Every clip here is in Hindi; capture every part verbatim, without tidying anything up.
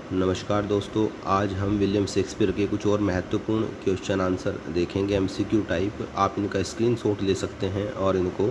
नमस्कार दोस्तों, आज हम विलियम शेक्सपियर के कुछ और महत्वपूर्ण क्वेश्चन आंसर देखेंगे एमसीक्यू टाइप। आप इनका स्क्रीनशॉट ले सकते हैं और इनको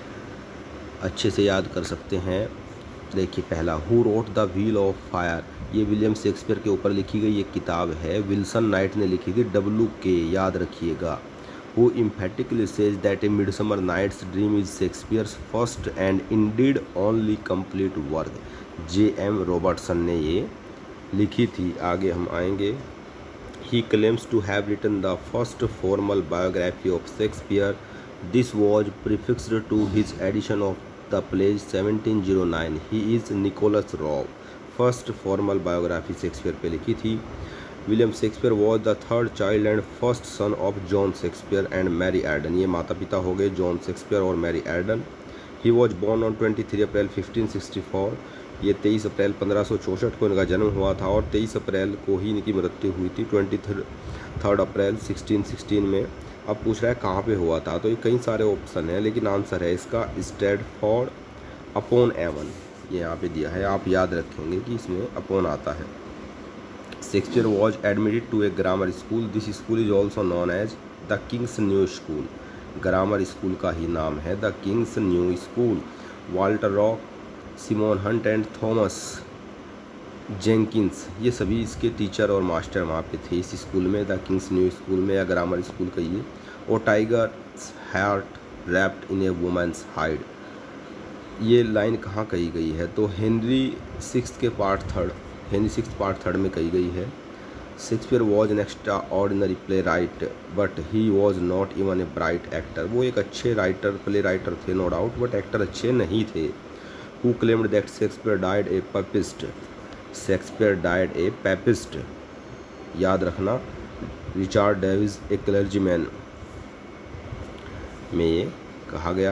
अच्छे से याद कर सकते हैं। देखिए, पहला, who wrote the wheel of fire. ये विलियम शेक्सपियर के ऊपर लिखी गई एक किताब है, विल्सन नाइट ने लिखी थी। डब्ल्यू के याद रखिएगा। Who emphatically says that A Midsummer Night's Dream is Shakespeare's first and indeed only complete work। J M Robertson ने ये लिखी थी। आगे हम आएंगे। He claims to have written the first formal biography of Shakespeare. This was prefixed to his edition of the plays seventeen oh nine। He is Nicholas Rowe। First formal biography Shakespeare पे लिखी थी। William Shakespeare was the third child and first son of John Shakespeare and Mary Arden. ये माता पिता हो गए जॉन शेक्सपियर और Mary Arden. He was born on तेईस अप्रैल फिफ्टीन सिक्सटी फोर। ये तेईस अप्रैल पंद्रह सौ चौंसठ को इनका जन्म हुआ था और तेईस अप्रैल को ही इनकी मृत्यु हुई थी, twenty third April sixteen sixteen में। अब पूछ रहा है कहाँ पे हुआ था, तो ये कई सारे ऑप्शन हैं, लेकिन आंसर है इसका स्ट्रैटफोर्ड अपॉन एवन। ये यहाँ पे दिया है, आप याद रखेंगे कि इसमें अपॉन आता है। Shakespeare was admitted to a grammar school. This school is also known as the king's new school. Grammar school का ही नाम है the king's new school. Walter Roche, Simon Hunt and Thomas Jenkins, ये सभी इसके टीचर और मास्टर वहाँ पे थे इस स्कूल में, द किंग्स न्यू स्कूल में या ग्रामर स्कूल कहिए। और tiger heart wrapped in a woman's hide, ये लाइन कहाँ कही गई है, तो हेनरी सिक्स के part third Henry six part third में कही गई है। Shakespeare was an extraordinary playwright but he was not even a bright actor. वो एक अच्छे राइटर प्ले राइटर थे नो डाउट, बट एक्टर अच्छे नहीं थे। Who claimed that Shakespeare died a papist? Shakespeare died a papist। याद रखना। रिचार्ड डेविस ए क्लर्जीमैन में ये कहा गया।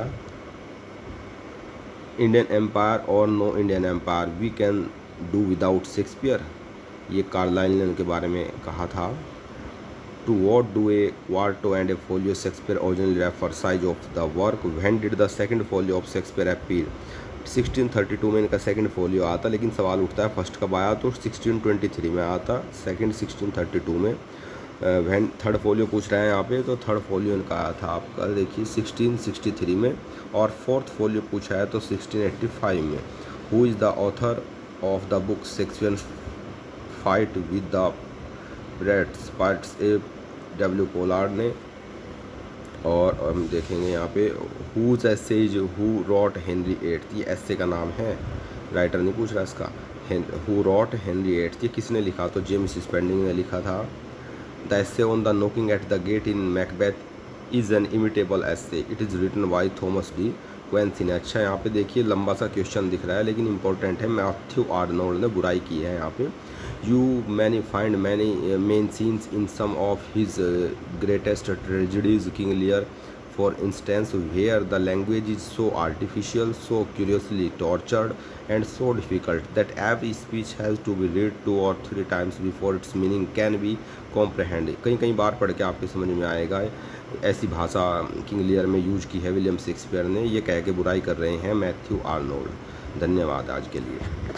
Indian empire or no Indian empire, we can do without Shakespeare. ये कार्लाइल ने उनके बारे में कहा था। To what do a quarto and a folio Shakespeare originally refer, size of the work, when did the second folio of Shakespeare appear. Sixteen thirty two में इनका सेकंड फोलियो आता, लेकिन सवाल उठता है फर्स्ट कब आया, तो सिक्सटीन ट्वेंटी थ्री में आता, सेकंड सिक्सटीन थर्टी टू में। वैन थर्ड फोलियो पूछ रहे हैं यहाँ पे, तो थर्ड फोलियो इनका आया था आपका देखिए सिक्सटीन सिक्सटी थ्री में, और फोर्थ फोलियो पूछा है तो सिक्सटीन एट्टी फाइव में। Who is the author of the book Shakespeare fight with the pirates parts, A W Pollard ने। और हम देखेंगे यहाँ पे whose essays who wrote Henry eighth, ये एसे का नाम है, राइटर नहीं पूछ रहा इसका। हु रॉट हेनरी एट्थ, ये किसने लिखा, तो जेम्स स्पेंडिंग ने लिखा था। The essay on the knocking at the gate in Macbeth is an imitable essay, it is written by Thomas De Quincey ने। अच्छा, यहाँ पे देखिए लंबा सा क्वेश्चन दिख रहा है, लेकिन इंपॉर्टेंट है। मैथ्यू आर्नोल्ड ने बुराई की है यहाँ पे। You many find many mean scenes in some of his greatest tragedies, King Lear for instance, where the language is so artificial, so curiously tortured and so difficult that every speech has to be read two or three times before its meaning can be comprehend. कई कई बार पढ़ के आपके समझ में आएगा। ऐसी भाषा किंग लियर में यूज की है विलियम शेक्सपियर ने, ये कह के बुराई कर रहे हैं मैथ्यू आर्नोल्ड। धन्यवाद आज के लिए।